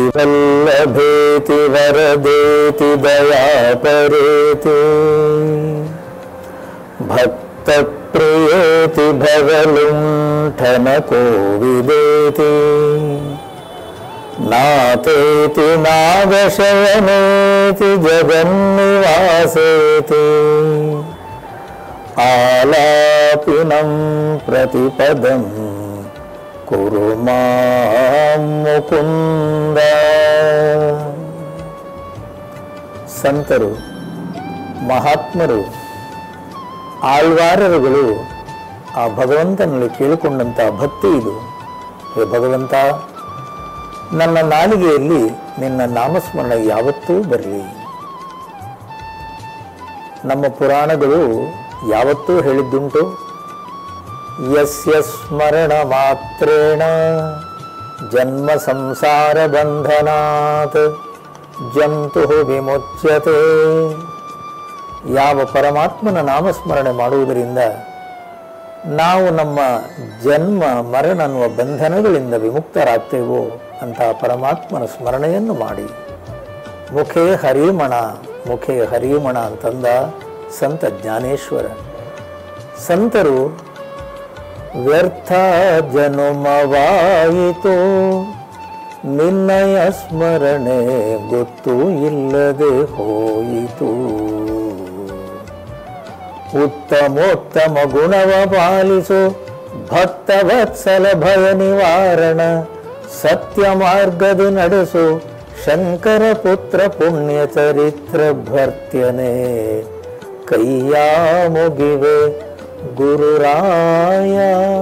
वल्लभेति वरदेति दयापरेति भक्तप्रियेति भवलुण्ठनकोविदेति नातेति नागशयनेति जगन्निवासेति आलापिनं प्रतिपदं कुरु मां मुकुंद। ಸಂತರು ಮಹಾತ್ಮರು ಆಳ್ವಾರರುಗಳು ಆ ಭಗವಂತನಲ್ಲಿ ಕೇಳಿಕೊಂಡಂಥ ಭಕ್ತಿ ಇದು. ಹೇ ಭಗವಂತ, ನನ್ನ ನಾಲಿಗೆಯಲ್ಲಿ ನಿನ್ನ ನಾಮಸ್ಮರಣೆ ಯಾವತ್ತೂ ಬರಲಿ. ನಮ್ಮ ಪುರಾಣಗಳು ಯಾವತ್ತೂ ಹೇಳಿದ್ದುಂಟು, ಯಸ್ಯ ಸ್ಮರಣ ಮಾತ್ರೇಣ ಜನ್ಮ ಸಂಸಾರ ಬಂಧನಾತ್ ಜಂತು ವಿಮುಚ್ಯತೆ. ಯಾವ ಪರಮಾತ್ಮನ ನಾಮಸ್ಮರಣೆ ಮಾಡುವುದರಿಂದ ನಾವು ನಮ್ಮ ಜನ್ಮ ಮರಣ ಅನ್ನುವ ಬಂಧನಗಳಿಂದ ವಿಮುಕ್ತರಾಗ್ತೇವೋ ಅಂತಹ ಪರಮಾತ್ಮನ ಸ್ಮರಣೆಯನ್ನು ಮಾಡಿ. ಮುಖೇ ಹರಿಮಣ, ಮುಖೇ ಹರಿಮಣ ಅಂತಂದ ಸಂತ ಜ್ಞಾನೇಶ್ವರ. ಸಂತರು ವ್ಯರ್ಥ ಜನುಮವಾಯಿತು ನಿನ್ನಯ ಸ್ಮರಣೆ ಗೊತ್ತು ಇಲ್ಲದೆ ಹೋಯಿತು. ಉತ್ತಮೋತ್ತಮ ಗುಣವ ಪಾಲಿಸು ಭಕ್ತವತ್ಸಲ ಭಯ ನಿವಾರಣ. ಸತ್ಯ ಮಾರ್ಗದಿ ನಡೆಸು ಶಂಕರ ಪುತ್ರ ಪುಣ್ಯ ಚರಿತ್ರ ಭರ್ತ್ಯನೆ. ಕೈಯ ಮುಗಿವೆ ಗುರುರಾಯ.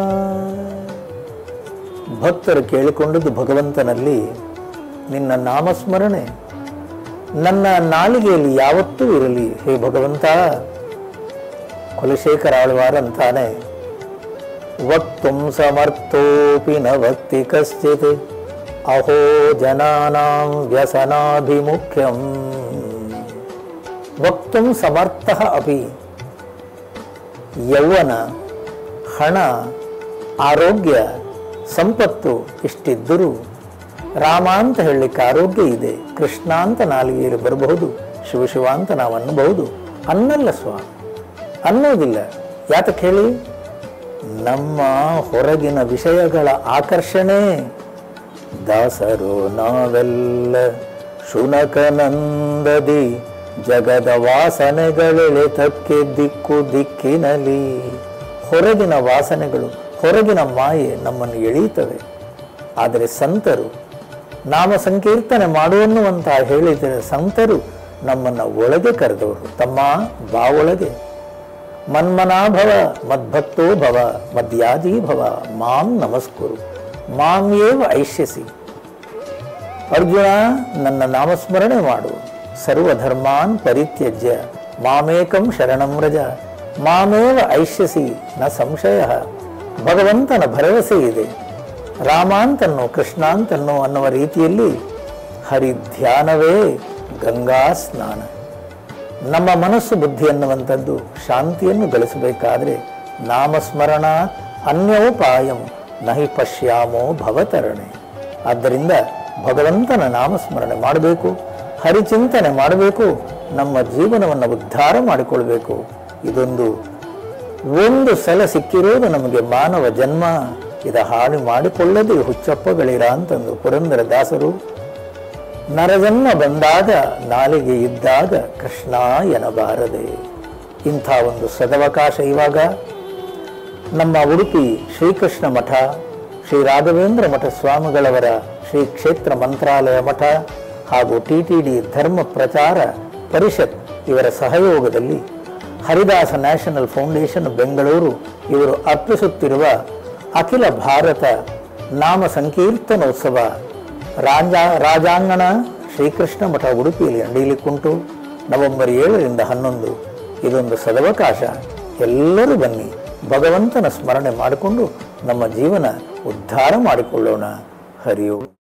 ಭಕ್ತರು ಕೇಳಿಕೊಂಡದ್ದು ಭಗವಂತನಲ್ಲಿ ನಿನ್ನ ನಾಮಸ್ಮರಣೆ ನನ್ನ ನಾಲಿಗೆಯಲ್ಲಿ ಯಾವತ್ತೂ ಇರಲಿ. ಹೇ ಭಗವಂತ, ಕುಲಶೇಖರ ಆಳ್ವಾರ್ ಅಂತಾನೆ, ವಕ್ತುಂ ಸಮರ್ಥೋಪಿ ನ ಭಕ್ತಿ ಕಶ್ಚಿತ್ ಅಹೋ ಜನಾನಾಂ ವ್ಯಸನಾಭಿಮುಖ್ಯಂ. ವಕ್ತುಂ ಸಮರ್ಥಃ ಅಪಿ. ಯೌವನ, ಹಣ, ಆರೋಗ್ಯ, ಸಂಪತ್ತು ಇಷ್ಟಿದ್ದರೂ ರಾಮ ಅಂತ ಹೇಳಲಿಕ್ಕೆ ಆರೋಗ್ಯ ಇದೆ, ಕೃಷ್ಣ ಅಂತ ನಾಲಿಗೆಯಲ್ಲಿ ಬರಬಹುದು, ಶಿವ ಅಂತ ನಾವು ಅನ್ನಬಹುದು. ಅನ್ನಲ್ಲ ಸ್ವಾಮಿ, ಅನ್ನೋದಿಲ್ಲ. ಯಾತಕ್ಕೆ ಹೇಳಿ? ನಮ್ಮ ಹೊರಗಿನ ವಿಷಯಗಳ ಆಕರ್ಷಣೆ. ದಾಸರು ನಾವೆಲ್ಲ ಶುನಕನಂದದಿ ಜಗದ ವಾಸನೆಗಳೆಳೆತಕ್ಕೆ ದಿಕ್ಕು ದಿಕ್ಕಿನಲಿ. ಹೊರಗಿನ ವಾಸನೆಗಳು, ಹೊರಗಿನ ಮಾಯೆ ನಮ್ಮನ್ನು ಎಳೆಯುತ್ತವೆ. ಆದರೆ ಸಂತರು ನಾಮ ಸಂಕೀರ್ತನೆ ಮಾಡುವನ್ನುವಂತ ಹೇಳಿದರೆ ಸಂತರು ನಮ್ಮನ್ನು ಒಳಗೆ ಕರೆದವರು. ತಮ್ಮ ಬಾ ಒಳಗೆ, ಮನ್ಮನಾಭವ ಮದ್ಭಕ್ತೋ ಭವ ಮದ್ಯಾಜೀ ಭವ ಮಾಂ ನಮಸ್ಕುರು ಮಾಂ ಏವ ಐಷ್ಯಸಿ. ಅರ್ಜುನ, ನನ್ನ ನಾಮಸ್ಮರಣೆ ಮಾಡು. ಸರ್ವಧರ್ಮಾನ್ ಪರಿತ್ಯಜ್ಯ ಮಾಮೇಕಂ ಶರಣಂ ವ್ರಜ ಮಾಮೇವ ಐಷ್ಯಸಿ ನ ಸಂಶಯ. ಭಗವಂತನ ಭರವಸೆ ಇದೆ. ರಾಮಾಂತನ್ನೋ ಕೃಷ್ಣಾಂತನ್ನೋ ಅನ್ನುವ ರೀತಿಯಲ್ಲಿ ಹರಿಧ್ಯಾನವೇ ಗಂಗಾ ಸ್ನಾನ. ನಮ್ಮ ಮನಸ್ಸು ಬುದ್ಧಿ ಅನ್ನುವಂಥದ್ದು ಶಾಂತಿಯನ್ನು ಗಳಿಸಬೇಕಾದ್ರೆ ನಾಮಸ್ಮರಣ ಅನ್ಯೋಪಾಯಂ ನಹಿ ಪಶ್ಯಾಮೋ ಭವತರಣೆ. ಆದ್ದರಿಂದ ಭಗವಂತನ ನಾಮಸ್ಮರಣೆ ಮಾಡಬೇಕು, ಹರಿಚಿಂತನೆ ಮಾಡಬೇಕು, ನಮ್ಮ ಜೀವನವನ್ನು ಉದ್ಧಾರ ಮಾಡಿಕೊಳ್ಬೇಕು. ಒಂದು ಸಲ ಸಿಕ್ಕಿರೋದು ನಮಗೆ ಮಾನವ ಜನ್ಮ. ಇದ ಹಾಳು ಮಾಡಿಕೊಳ್ಳದೆ ಹುಚ್ಚಪ್ಪಗಳಿರ ಅಂತಂದು ಪುರಂದರ ದಾಸರು. ನರಜನ್ಮ ಬಂದಾಗ ನಾಲಿಗೆ ಇದ್ದಾಗ ಕೃಷ್ಣ ಎನ್ನಬಾರದೆ. ಇಂಥ ಒಂದು ಸದವಕಾಶ ಇವಾಗ ನಮ್ಮ ಉಡುಪಿ ಶ್ರೀಕೃಷ್ಣ ಮಠ, ಶ್ರೀ ರಾಘವೇಂದ್ರ ಮಠ ಸ್ವಾಮಿಗಳವರ ಶ್ರೀ ಕ್ಷೇತ್ರ ಮಂತ್ರಾಲಯ ಮಠ ಹಾಗೂ TTD ಧರ್ಮ ಪ್ರಚಾರ ಪರಿಷತ್ ಇವರ ಸಹಯೋಗದಲ್ಲಿ ಹರಿದಾಸ ನ್ಯಾಷನಲ್ ಫೌಂಡೇಶನ್ ಬೆಂಗಳೂರು ಇವರು ಅರ್ಪಿಸುತ್ತಿರುವ ಅಖಿಲ ಭಾರತ ನಾಮ ಸಂಕೀರ್ತನೋತ್ಸವ ರಾಜಾಂಗಣ ಶ್ರೀಕೃಷ್ಣ ಮಠ ಉಡುಪಿಯಲ್ಲಿ ನಡೆಯಲಿಕ್ಕುಂಟು. ನವೆಂಬರ್ 7ರಿಂದ 11 ಇದೊಂದು ಸದವಕಾಶ. ಎಲ್ಲರೂ ಬನ್ನಿ, ಭಗವಂತನ ಸ್ಮರಣೆ ಮಾಡಿಕೊಂಡು ನಮ್ಮ ಜೀವನ ಉದ್ಧಾರ ಮಾಡಿಕೊಳ್ಳೋಣ. ಹರಿಯೋ.